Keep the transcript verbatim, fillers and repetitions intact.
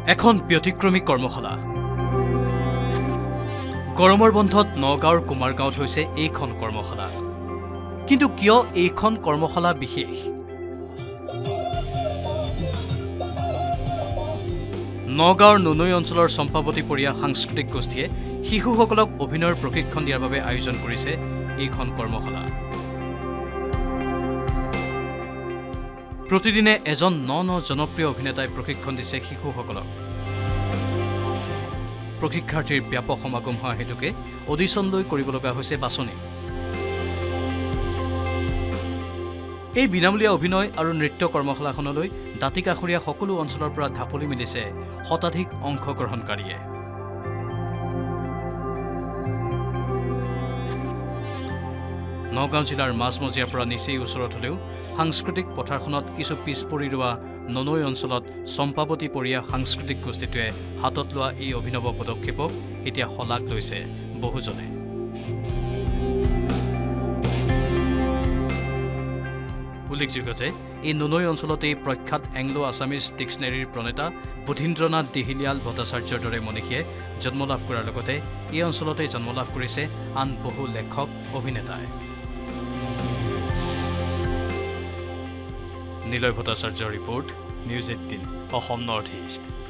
এখন ব্যতিক্ৰমী কৰ্মশালা গৰমৰ বন্ধত নগাঁৱৰ কুমাৰগাঁৱত হৈছে এইখন কৰ্মশালা কিন্তু কিয় এইখন কৰ্মশালা বিশেষ নগাঁৱৰ ননৈ অঞ্চলৰ চম্পাৱতী পৰিয়া সাংস্কৃতিক গোষ্ঠীয়ে শিশুসকলক অভিনয়ৰ প্ৰশিক্ষণ দিয়াৰ বাবে আয়োজন কৰিছে এইখন কৰ্মশালা প্ৰতিদিনে এজন ন ন জনপ্ৰিয় অভিনেতাই প্ৰশিক্ষণ দিছে শিশুসকলক প্ৰশিক্ষাৰ্থীৰ ব্যাপক সমাগম হোৱা হেতুকে অডিশ্যনলৈ কৰিব লগা হৈছে বাছনি এই বিনামূলীয়া অভিনয় আৰু নৃত্য কৰ্মশালাখনলৈ দাঁতিকাষৰীয়া সকলো অঞ্চলৰ পৰা ঢাপলি মিলিছে শতাধিক অংশগ্ৰহণকাৰীয়ে নগাঁও জিলাৰ মাজমজিয়াৰ পৰা নিচেই ওচৰত হলেও সাংস্কৃতিক পথাৰখনত কিছু পিছ পৰি ৰোৱা ননৈ অঞ্চলত চম্পাৱতী পৰিয়া সাংস্কৃতিক গোষ্ঠীটোৱে হাতত লোৱা এই অভিনৱ পদক্ষেপক এতিয়া শলাগ লৈছে বহুজনে উল্লেখযোগ্য যে এই ননৈ অঞ্চলতেই প্ৰখ্যাত এংলো আছামিজ ডিক্সনেৰীৰ প্ৰণেতা বুধীন্দ্ৰনাথ দিহিলিয়াল ভট্টাচাৰ্যৰ দৰে মনীষীয়ে জন্ম লাভ কৰাৰ লগতে এই অঞ্চলতে জন্ম লাভ কৰিছে আন বহু লেখক অভিনেতাই নীলয় ভট্টাচাৰ্যৰ report news eighteen Assam north east